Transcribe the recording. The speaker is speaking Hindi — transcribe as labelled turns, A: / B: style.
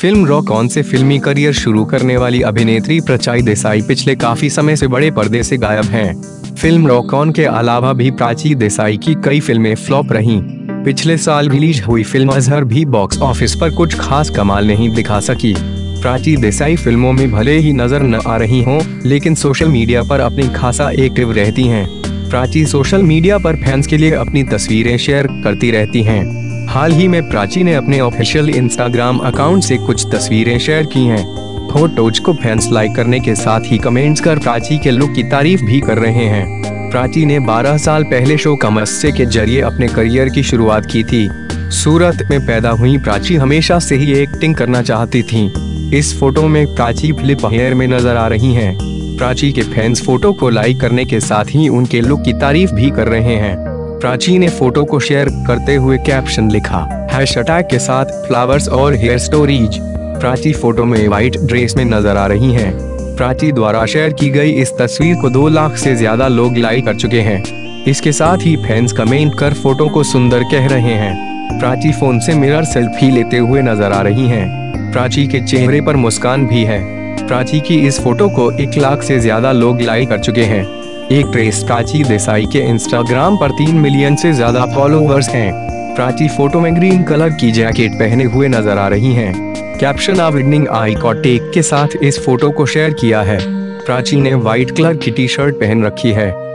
A: फिल्म रॉक ऑन से फिल्मी करियर शुरू करने वाली अभिनेत्री प्राची देसाई पिछले काफी समय से बड़े पर्दे से गायब हैं। फिल्म रॉक ऑन के अलावा भी प्राची देसाई की कई फिल्में फ्लॉप रहीं। पिछले साल रिलीज हुई फिल्म अजहर भी बॉक्स ऑफिस पर कुछ खास कमाल नहीं दिखा सकी। प्राची देसाई फिल्मों में भले ही नजर न आ रही हों, लेकिन सोशल मीडिया पर अपनी खासा एक्टिव रहती हैं। प्राची सोशल मीडिया पर फैंस के लिए अपनी तस्वीरें शेयर करती रहती हैं। हाल ही में प्राची ने अपने ऑफिशियल इंस्टाग्राम अकाउंट से कुछ तस्वीरें शेयर की हैं। फोटोज को फैंस लाइक करने के साथ ही कमेंट्स कर प्राची के लुक की तारीफ भी कर रहे हैं। प्राची ने 12 साल पहले शो कमस्से के जरिए अपने करियर की शुरुआत की थी। सूरत में पैदा हुई प्राची हमेशा से ही एक्टिंग करना चाहती थी। इस फोटो में प्राची फ्लिप हेयर में नजर आ रही हैं। प्राची के फैंस फोटो को लाइक करने के साथ ही उनके लुक की तारीफ भी कर रहे हैं। प्राची ने फोटो को शेयर करते हुए कैप्शन लिखा, हैशटैग के साथ फ्लावर्स और हेयर स्टोरीज। प्राची फोटो में व्हाइट ड्रेस में नजर आ रही हैं। प्राची द्वारा शेयर की गई इस तस्वीर को 2 लाख से ज्यादा लोग लाइक कर चुके हैं। इसके साथ ही फैंस कमेंट कर फोटो को सुंदर कह रहे हैं। प्राची फोन से मिरर सेल्फी लेते हुए नजर आ रही हैं। प्राची के चेहरे पर मुस्कान भी है। प्राची की इस फोटो को 1 लाख से ज्यादा लोग लाइक कर चुके हैं। एक्ट्रेस प्राची देसाई के इंस्टाग्राम पर 3 मिलियन से ज्यादा फॉलोअर्स हैं। प्राची फोटो में ग्रीन कलर की जैकेट पहने हुए नजर आ रही हैं। Caption a winning I caught take के साथ इस फोटो को शेयर किया है। प्राची ने व्हाइट कलर की टी-शर्ट पहन रखी है।